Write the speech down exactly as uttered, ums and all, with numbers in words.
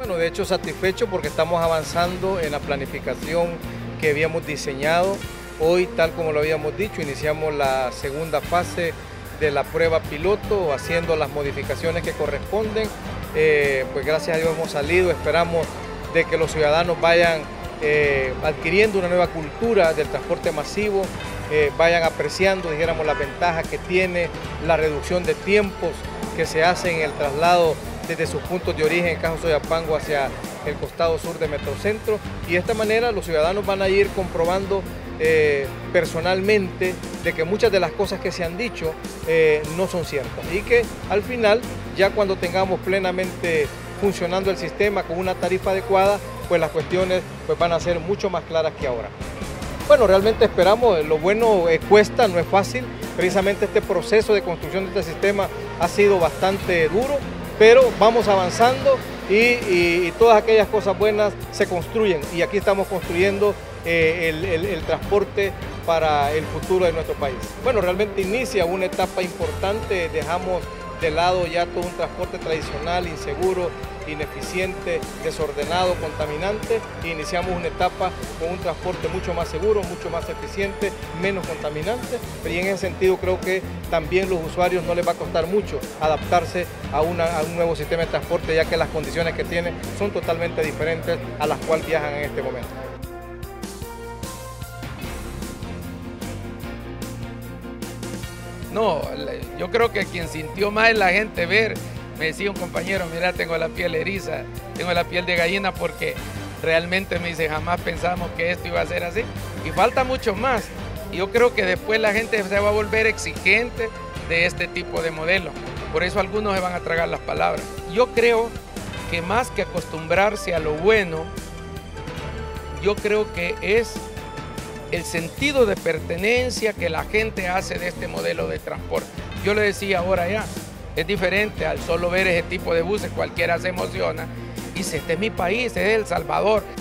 Bueno, de hecho satisfecho porque estamos avanzando en la planificación que habíamos diseñado. Hoy, tal como lo habíamos dicho, iniciamos la segunda fase de la prueba piloto, haciendo las modificaciones que corresponden. Eh, pues gracias a Dios hemos salido, esperamos de que los ciudadanos vayan eh, adquiriendo una nueva cultura del transporte masivo, eh, vayan apreciando, dijéramos, las ventajas que tiene la reducción de tiempos que se hace en el traslado desde sus puntos de origen, en caso de Soyapango, hacia el costado sur de Metrocentro, y de esta manera los ciudadanos van a ir comprobando eh, personalmente de que muchas de las cosas que se han dicho eh, no son ciertas, y que al final, ya cuando tengamos plenamente funcionando el sistema con una tarifa adecuada, pues las cuestiones pues van a ser mucho más claras que ahora. Bueno, realmente esperamos, lo bueno eh, cuesta, no es fácil, precisamente este proceso de construcción de este sistema ha sido bastante duro, pero vamos avanzando y, y, y todas aquellas cosas buenas se construyen, y aquí estamos construyendo eh, el, el, el transporte para el futuro de nuestro país. Bueno, realmente inicia una etapa importante, dejamos de lado ya todo un transporte tradicional, inseguro, ineficiente, desordenado, contaminante, e iniciamos una etapa con un transporte mucho más seguro, mucho más eficiente, menos contaminante, y en ese sentido creo que también los usuarios no les va a costar mucho adaptarse a, una, a un nuevo sistema de transporte, ya que las condiciones que tienen son totalmente diferentes a las cuales viajan en este momento. No, yo creo que quien sintió más es la gente ver. Me decía un compañero, mira, tengo la piel eriza, tengo la piel de gallina, porque realmente me dice, jamás pensamos que esto iba a ser así. Y falta mucho más. Y yo creo que después la gente se va a volver exigente de este tipo de modelo. Por eso algunos se van a tragar las palabras. Yo creo que más que acostumbrarse a lo bueno, yo creo que es el sentido de pertenencia que la gente hace de este modelo de transporte. Yo le decía ahora ya, es diferente al solo ver ese tipo de buses, cualquiera se emociona y dice, este es mi país, este es El Salvador.